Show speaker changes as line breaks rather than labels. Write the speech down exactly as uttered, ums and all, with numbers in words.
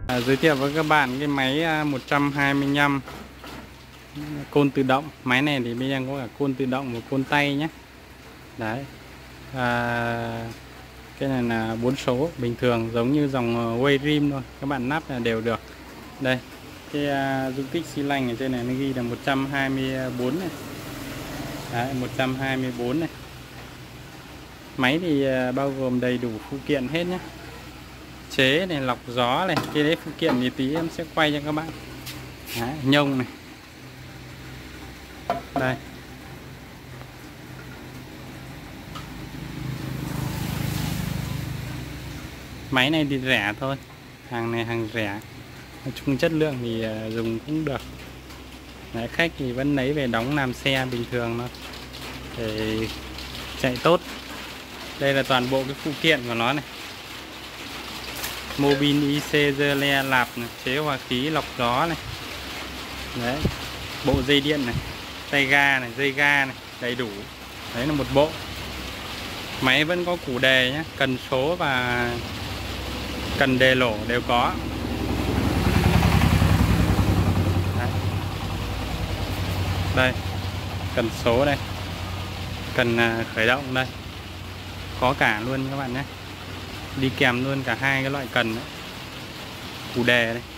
À, giới thiệu với các bạn cái máy một trăm hai mươi lăm côn tự động. Máy này thì bên em có cả côn tự động và côn tay nhé. Đấy. À, cái này là bốn số bình thường giống như dòng Wayrim thôi, các bạn nắp là đều được. Đây, cái uh, dung tích xi lanh ở trên này nó ghi là một trăm hai mươi bốn này. Đấy, một trăm hai mươi bốn này. Máy thì uh, bao gồm đầy đủ phụ kiện hết nhé. Chế này, lọc gió này, cái đấy phụ kiện thì tí em sẽ quay cho các bạn. Đấy, nhông này. Đây. Máy này thì rẻ thôi, hàng này hàng rẻ, nói chung chất lượng thì dùng cũng được. Đấy, khách thì vẫn lấy về đóng làm xe bình thường thôi để chạy tốt. Đây là toàn bộ cái phụ kiện của nó này: Mobin i xê dơ le lạp này, chế hòa khí, lọc gió này. Đấy, bộ dây điện này, tay ga này, dây ga này, đầy đủ. Đấy là một bộ. Máy vẫn có củ đề nhé, cần số và cần đề lỗ đều có. Đấy. Đây, cần số đây, cần khởi động đây, có cả luôn các bạn nhé, đi kèm luôn cả hai cái loại cần đấy. Củ đề đây.